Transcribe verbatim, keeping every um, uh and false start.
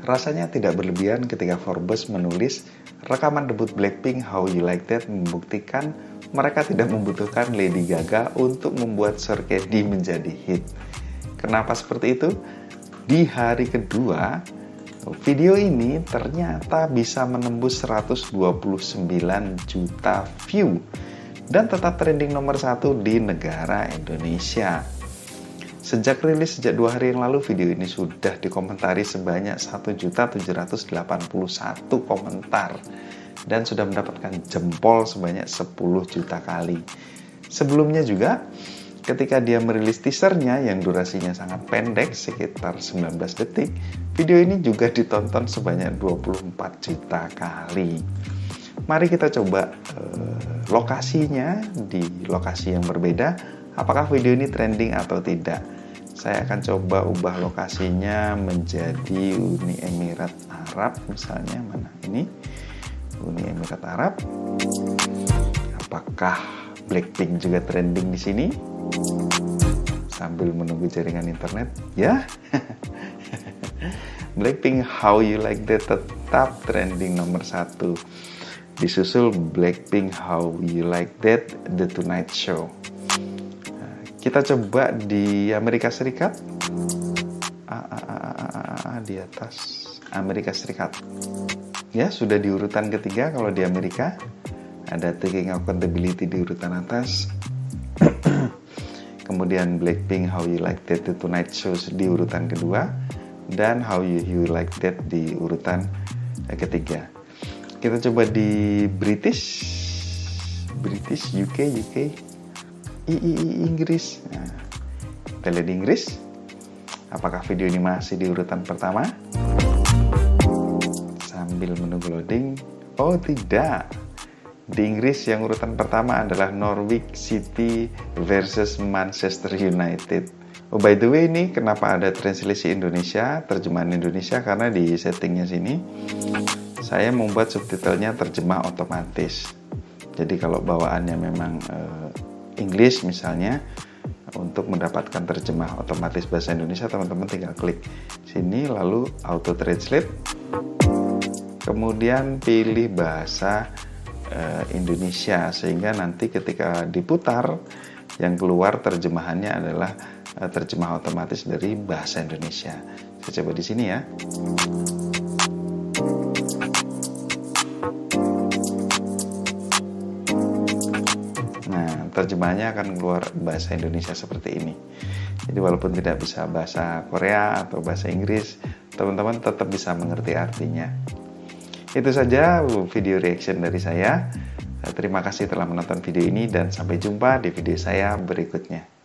Rasanya tidak berlebihan ketika Forbes menulis rekaman debut Blackpink How You Like That membuktikan mereka tidak membutuhkan Lady Gaga untuk membuat Sorkedi menjadi hit. Kenapa seperti itu? Di hari kedua, video ini ternyata bisa menembus seratus dua puluh sembilan juta view dan tetap trending nomor satu di negara Indonesia. Sejak rilis sejak dua hari yang lalu, video ini sudah dikomentari sebanyak satu juta tujuh ratus delapan puluh satu komentar dan sudah mendapatkan jempol sebanyak sepuluh juta kali. Sebelumnya juga, ketika dia merilis teasernya yang durasinya sangat pendek, sekitar sembilan belas detik, video ini juga ditonton sebanyak dua puluh empat juta kali. Mari kita coba uh, lokasinya di lokasi yang berbeda, apakah video ini trending atau tidak. Saya akan coba ubah lokasinya menjadi Uni Emirat Arab misalnya. Mana ini? Uni Emirat Arab. Apakah Blackpink juga trending di sini? Sambil menunggu jaringan internet, ya. Blackpink How You Like That tetap trending nomor satu. Disusul Blackpink How You Like That The Tonight Show. Nah, kita coba di Amerika Serikat. Ah, ah, ah, ah, ah, ah, di atas Amerika Serikat. Ya, sudah di urutan ketiga kalau di Amerika. Ada Taking Accountability di urutan atas. Kemudian Blackpink How You Like That The Tonight Show di urutan kedua. Dan How You, You Like That di urutan ketiga. Kita coba di British, British, U K, U K, I, I, I Inggris. Nah, kita lihat di Inggris. Apakah video ini masih di urutan pertama? Sambil menunggu loading. Oh tidak. Di Inggris yang urutan pertama adalah Norwich City versus Manchester United. Oh by the way, ini kenapa ada translasi Indonesia, terjemahan Indonesia, karena di settingnya sini saya membuat subtitlenya terjemah otomatis. Jadi kalau bawaannya memang uh, English misalnya, untuk mendapatkan terjemah otomatis bahasa Indonesia, teman-teman tinggal klik sini lalu auto translate, kemudian pilih bahasa uh, Indonesia, sehingga nanti ketika diputar yang keluar terjemahannya adalah uh, terjemah otomatis dari bahasa Indonesia. Saya coba di sini ya. Terjemahannya akan keluar bahasa Indonesia seperti ini. Jadi walaupun tidak bisa bahasa Korea atau bahasa Inggris, teman-teman tetap bisa mengerti artinya. Itu saja video reaction dari saya. Terima kasih telah menonton video ini dan sampai jumpa di video saya berikutnya.